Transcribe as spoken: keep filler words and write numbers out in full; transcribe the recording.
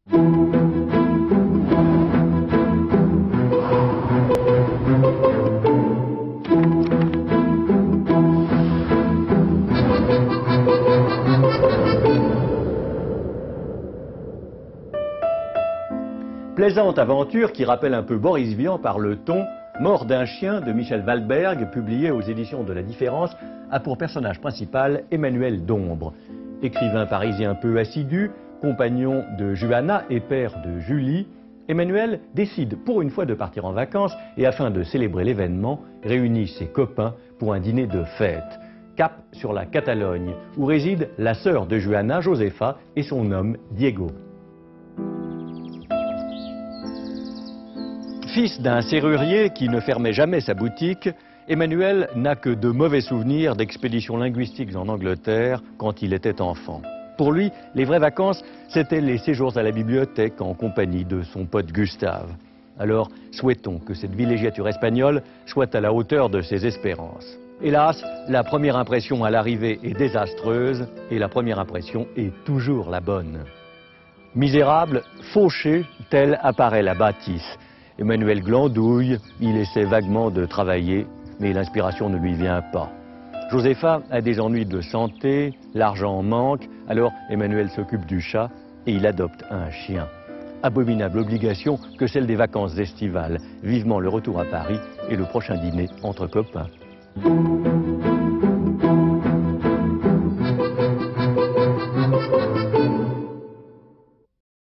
Plaisante aventure qui rappelle un peu Boris Vian par le ton. Mort d'un chien de Michel Valberg, publié aux éditions de La Différence, a pour personnage principal Emmanuel Dombre. Écrivain parisien peu assidu, compagnon de Juana et père de Julie, Emmanuel décide pour une fois de partir en vacances et afin de célébrer l'événement, réunit ses copains pour un dîner de fête. Cap sur la Catalogne, où réside la sœur de Juana, Josefa, et son homme, Diego. Fils d'un serrurier qui ne fermait jamais sa boutique, Emmanuel n'a que de mauvais souvenirs d'expéditions linguistiques en Angleterre quand il était enfant. Pour lui, les vraies vacances, c'étaient les séjours à la bibliothèque en compagnie de son pote Gustave. Alors, souhaitons que cette villégiature espagnole soit à la hauteur de ses espérances. Hélas, la première impression à l'arrivée est désastreuse et la première impression est toujours la bonne. Misérable, fauché, telle apparaît la bâtisse. Emmanuel glandouille, il essaie vaguement de travailler, mais l'inspiration ne lui vient pas. Josefa a des ennuis de santé, l'argent manque, alors Emmanuel s'occupe du chat et il adopte un chien. Abominable obligation que celle des vacances estivales. Vivement le retour à Paris et le prochain dîner entre copains.